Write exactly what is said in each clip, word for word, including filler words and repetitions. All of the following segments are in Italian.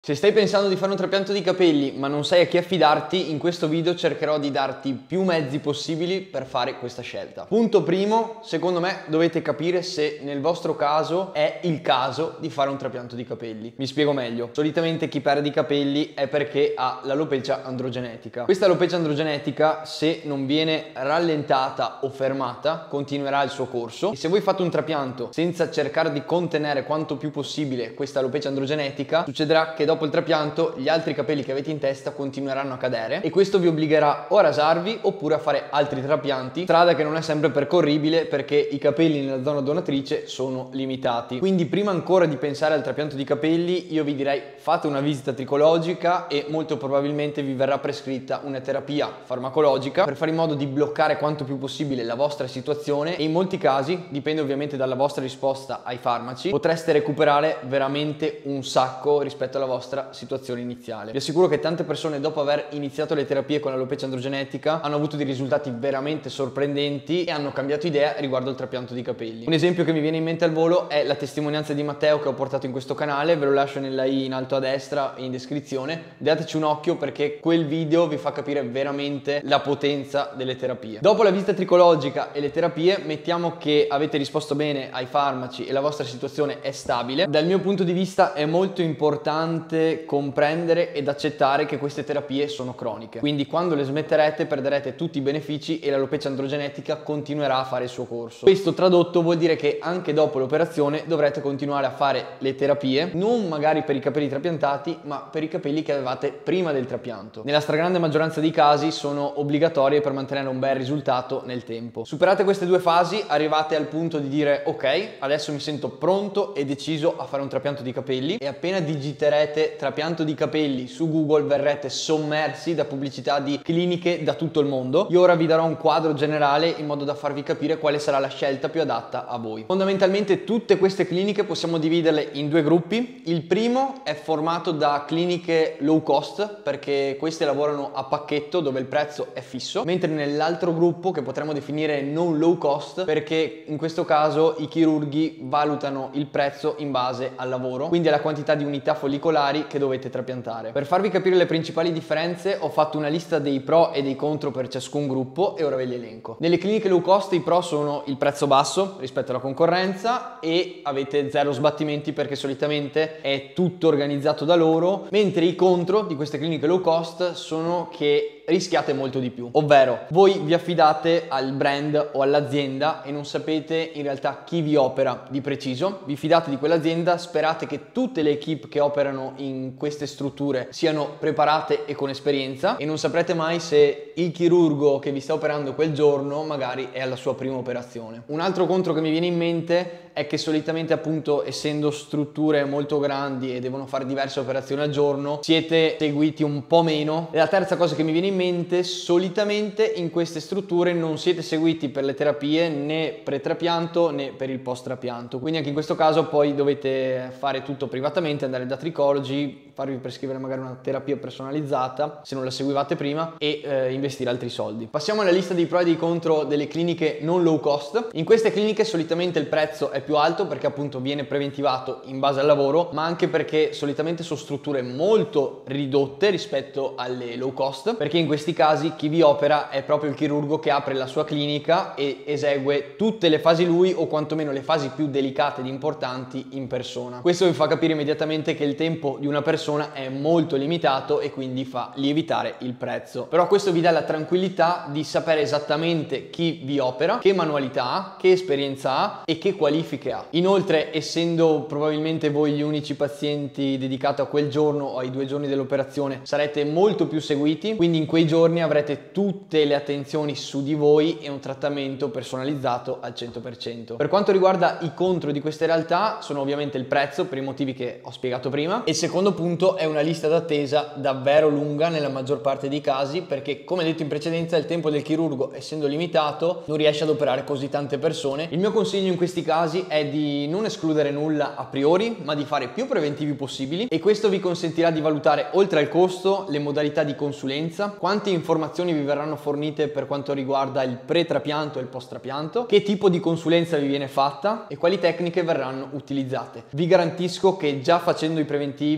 Se stai pensando di fare un trapianto di capelli ma non sai a chi affidarti, in questo video cercherò di darti più mezzi possibili per fare questa scelta. Punto primo, secondo me dovete capire se nel vostro caso è il caso di fare un trapianto di capelli. Mi spiego meglio. Solitamente chi perde i capelli è perché ha l'alopecia androgenetica. Questa alopecia androgenetica, se non viene rallentata o fermata, continuerà il suo corso, e se voi fate un trapianto senza cercare di contenere quanto più possibile questa alopecia androgenetica, succederà che dopo il trapianto gli altri capelli che avete in testa continueranno a cadere e questo vi obbligherà o a rasarvi oppure a fare altri trapianti, strada che non è sempre percorribile perché i capelli nella zona donatrice sono limitati. Quindi prima ancora di pensare al trapianto di capelli io vi direi fate una visita tricologica e molto probabilmente vi verrà prescritta una terapia farmacologica per fare in modo di bloccare quanto più possibile la vostra situazione e in molti casi, dipende ovviamente dalla vostra risposta ai farmaci, potreste recuperare veramente un sacco rispetto alla vostra situazione iniziale. Vi assicuro che tante persone dopo aver iniziato le terapie con l'alopecia androgenetica hanno avuto dei risultati veramente sorprendenti e hanno cambiato idea riguardo il trapianto di capelli. Un esempio che mi viene in mente al volo è la testimonianza di Matteo che ho portato in questo canale, ve lo lascio nella i in alto a destra e in descrizione, dateci un occhio perché quel video vi fa capire veramente la potenza delle terapie. Dopo la visita tricologica e le terapie, mettiamo che avete risposto bene ai farmaci e la vostra situazione è stabile. Dal mio punto di vista è molto importante comprendere ed accettare che queste terapie sono croniche, quindi quando le smetterete perderete tutti i benefici e l'alopecia androgenetica continuerà a fare il suo corso. Questo tradotto vuol dire che anche dopo l'operazione dovrete continuare a fare le terapie, non magari per i capelli trapiantati ma per i capelli che avevate prima del trapianto. Nella stragrande maggioranza dei casi sono obbligatorie per mantenere un bel risultato nel tempo. Superate queste due fasi, arrivate al punto di dire ok, adesso mi sento pronto e deciso a fare un trapianto di capelli, e appena digiterete trapianto di capelli su Google verrete sommersi da pubblicità di cliniche da tutto il mondo. Io ora vi darò un quadro generale in modo da farvi capire quale sarà la scelta più adatta a voi. Fondamentalmente tutte queste cliniche possiamo dividerle in due gruppi. Il primo è formato da cliniche low cost perché queste lavorano a pacchetto dove il prezzo è fisso, mentre nell'altro gruppo che potremmo definire non low cost perché in questo caso i chirurghi valutano il prezzo in base al lavoro, quindi alla quantità di unità follicolari che dovete trapiantare. Per farvi capire le principali differenze ho fatto una lista dei pro e dei contro per ciascun gruppo e ora ve li elenco. Nelle cliniche low cost i pro sono il prezzo basso rispetto alla concorrenza e avete zero sbattimenti perché solitamente è tutto organizzato da loro, mentre i contro di queste cliniche low cost sono che rischiate molto di più, ovvero voi vi affidate al brand o all'azienda e non sapete in realtà chi vi opera di preciso, vi fidate di quell'azienda, sperate che tutte le equip che operano in queste strutture siano preparate e con esperienza e non saprete mai se il chirurgo che vi sta operando quel giorno magari è alla sua prima operazione. Un altro contro che mi viene in mente è che solitamente appunto essendo strutture molto grandi e devono fare diverse operazioni al giorno siete seguiti un po' meno. E la terza cosa che mi viene in mente, solitamente in queste strutture non siete seguiti per le terapie né pre-trapianto né per il post-trapianto, quindi anche in questo caso poi dovete fare tutto privatamente, andare da tricologi, farvi prescrivere magari una terapia personalizzata se non la seguivate prima e eh, investire altri soldi. Passiamo alla lista dei pro e dei contro delle cliniche non low cost. In queste cliniche solitamente il prezzo è più alto perché appunto viene preventivato in base al lavoro, ma anche perché solitamente sono strutture molto ridotte rispetto alle low cost, perché in questi casi chi vi opera è proprio il chirurgo che apre la sua clinica e esegue tutte le fasi lui o quantomeno le fasi più delicate ed importanti in persona. Questo vi fa capire immediatamente che il tempo di una persona è molto limitato e quindi fa lievitare il prezzo. Però questo vi dà la tranquillità di sapere esattamente chi vi opera, che manualità ha, che esperienza ha e che qualifiche ha. Inoltre, essendo probabilmente voi gli unici pazienti dedicati a quel giorno o ai due giorni dell'operazione, sarete molto più seguiti, quindi in quei giorni avrete tutte le attenzioni su di voi e un trattamento personalizzato al cento per cento. Per quanto riguarda i contro di queste realtà, sono ovviamente il prezzo per i motivi che ho spiegato prima, e il secondo punto è una lista d'attesa davvero lunga nella maggior parte dei casi perché, come detto in precedenza, il tempo del chirurgo essendo limitato non riesce ad operare così tante persone. Il mio consiglio in questi casi è di non escludere nulla a priori ma di fare più preventivi possibili, e questo vi consentirà di valutare oltre al costo le modalità di consulenza, quante informazioni vi verranno fornite per quanto riguarda il pre-trapianto e il post-trapianto, che tipo di consulenza vi viene fatta e quali tecniche verranno utilizzate. Vi garantisco che già facendo i preventivi noterete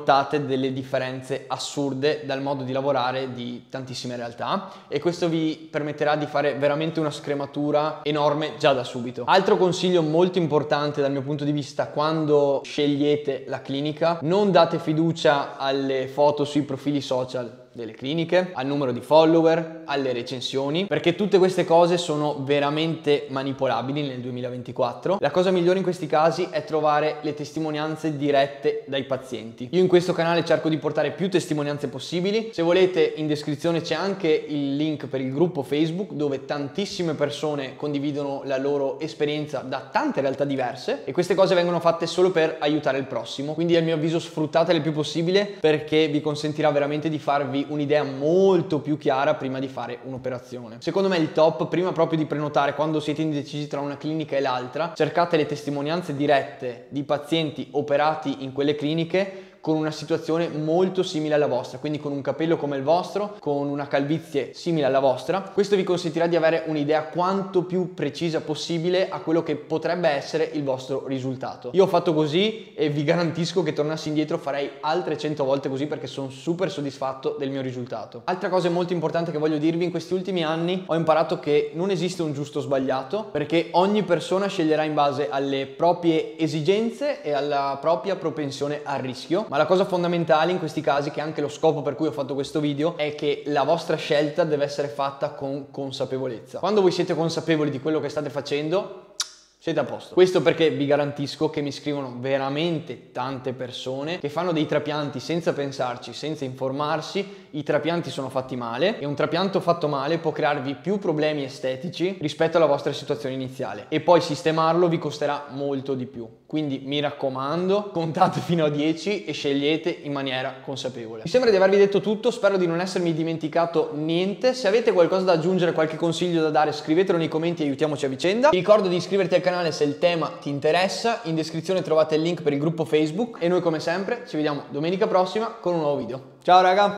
notate delle differenze assurde dal modo di lavorare di tantissime realtà, e questo vi permetterà di fare veramente una scrematura enorme già da subito. Altro consiglio molto importante dal mio punto di vista quando scegliete la clinica: non date fiducia alle foto sui profili social delle cliniche, al numero di follower, alle recensioni, perché tutte queste cose sono veramente manipolabili nel duemilaventiquattro. La cosa migliore in questi casi è trovare le testimonianze dirette dai pazienti. Io in questo canale cerco di portare più testimonianze possibili. Se volete, in descrizione c'è anche il link per il gruppo Facebook, dove tantissime persone condividono la loro esperienza da tante realtà diverse, e queste cose vengono fatte solo per aiutare il prossimo. Quindi, a mio avviso, sfruttatele il più possibile, perché vi consentirà veramente di farvi un'idea molto più chiara prima di fare un'operazione. Secondo me il top, prima proprio di prenotare, quando siete indecisi tra una clinica e l'altra, cercate le testimonianze dirette di pazienti operati in quelle cliniche con una situazione molto simile alla vostra, quindi con un capello come il vostro, con una calvizie simile alla vostra. Questo vi consentirà di avere un'idea quanto più precisa possibile a quello che potrebbe essere il vostro risultato. Io ho fatto così e vi garantisco che tornassi indietro farei altre cento volte così, perché sono super soddisfatto del mio risultato. Altra cosa molto importante che voglio dirvi: in questi ultimi anni ho imparato che non esiste un giusto o sbagliato, perché ogni persona sceglierà in base alle proprie esigenze e alla propria propensione al rischio. Ma la cosa fondamentale in questi casi, che è anche lo scopo per cui ho fatto questo video, è che la vostra scelta deve essere fatta con consapevolezza. Quando voi siete consapevoli di quello che state facendo, siete a posto. Questo perché vi garantisco che mi scrivono veramente tante persone che fanno dei trapianti senza pensarci, senza informarsi. I trapianti sono fatti male, e un trapianto fatto male può crearvi più problemi estetici rispetto alla vostra situazione iniziale, e poi sistemarlo vi costerà molto di più. Quindi mi raccomando, contate fino a dieci e scegliete in maniera consapevole. Mi sembra di avervi detto tutto, spero di non essermi dimenticato niente. Se avete qualcosa da aggiungere, qualche consiglio da dare, scrivetelo nei commenti e aiutiamoci a vicenda. Ti ricordo di iscriverti al canale se il tema ti interessa. In descrizione trovate il link per il gruppo Facebook, e noi come sempre ci vediamo domenica prossima con un nuovo video. Ciao raga!